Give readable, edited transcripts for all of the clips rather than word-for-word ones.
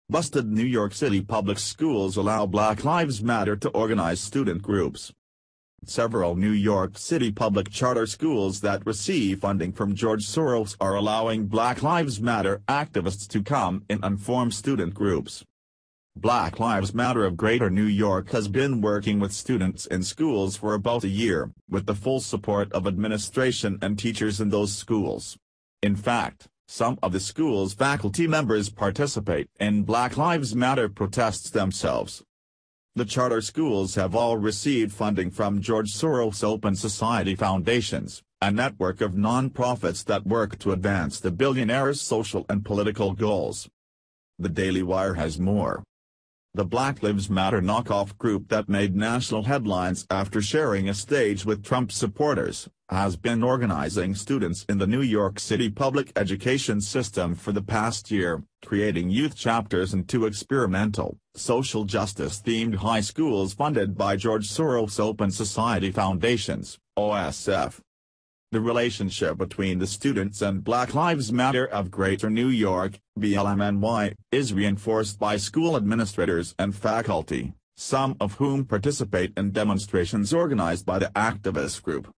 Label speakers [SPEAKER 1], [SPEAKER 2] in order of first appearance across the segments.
[SPEAKER 1] Busted. New York City public schools allow Black Lives Matter to organize student groups. Several New York City public charter schools that receive funding from George Soros are allowing Black Lives Matter activists to come in and form student groups. Black Lives Matter of Greater New York has been working with students in schools for about a year, with the full support of administration and teachers in those schools. In fact, some of the school's faculty members participate in Black Lives Matter protests themselves. The charter schools have all received funding from George Soros Open Society Foundations, a network of non-profits that work to advance the billionaire's social and political goals. The Daily Wire has more. The Black Lives Matter knockoff group that made national headlines after sharing a stage with Trump supporters, has been organizing students in the New York City public education system for the past year, creating youth chapters in 2 experimental, social justice-themed high schools funded by George Soros Open Society Foundations, OSF. The relationship between the students and Black Lives Matter of Greater New York, BLMNY, is reinforced by school administrators and faculty, some of whom participate in demonstrations organized by the activist group.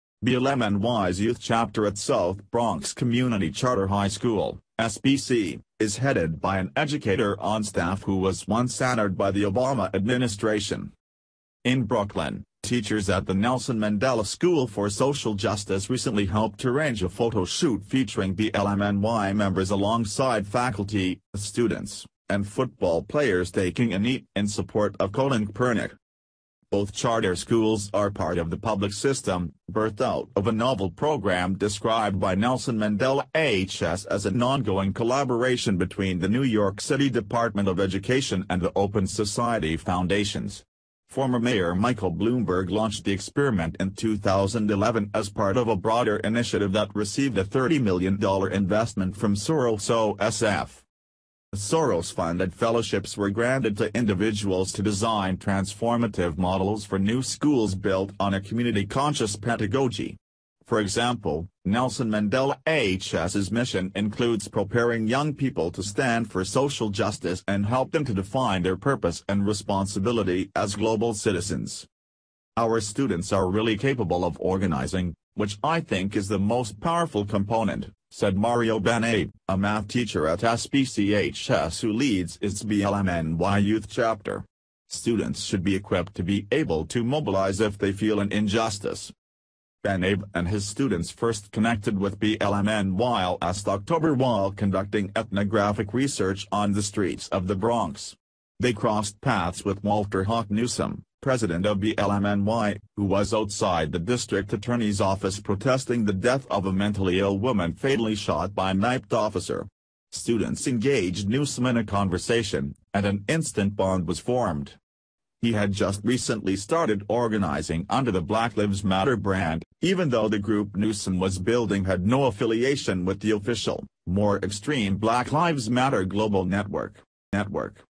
[SPEAKER 1] BLMNY's youth chapter at South Bronx Community Charter High School, SBC, is headed by an educator on staff who was once honored by the Obama administration. In Brooklyn, teachers at the Nelson Mandela School for Social Justice recently helped arrange a photo shoot featuring BLMNY members alongside faculty, students, and football players taking a knee in support of Colin Kaepernick. Both charter schools are part of the public system, birthed out of a novel program described by Nelson Mandela HS as an ongoing collaboration between the New York City Department of Education and the Open Society Foundations. Former Mayor Michael Bloomberg launched the experiment in 2011 as part of a broader initiative that received a $30 million investment from Soros OSF. Soros-funded fellowships were granted to individuals to design transformative models for new schools built on a community-conscious pedagogy. For example, Nelson Mandela HS's mission includes preparing young people to stand for social justice and help them to define their purpose and responsibility as global citizens. Our students are really capable of organizing, which I think is the most powerful component, said Mario Benabe, a math teacher at SBCHS who leads its BLMNY youth chapter. Students should be equipped to be able to mobilize if they feel an injustice. Benabe and his students first connected with BLMNY last October while conducting ethnographic research on the streets of the Bronx. They crossed paths with Walter Hawk Newsom, president of BLMNY, who was outside the district attorney's office protesting the death of a mentally ill woman fatally shot by a knifed officer. Students engaged Newsom in a conversation, and an instant bond was formed. He had just recently started organizing under the Black Lives Matter brand, even though the group Newsom was building had no affiliation with the official, more extreme Black Lives Matter Global Network.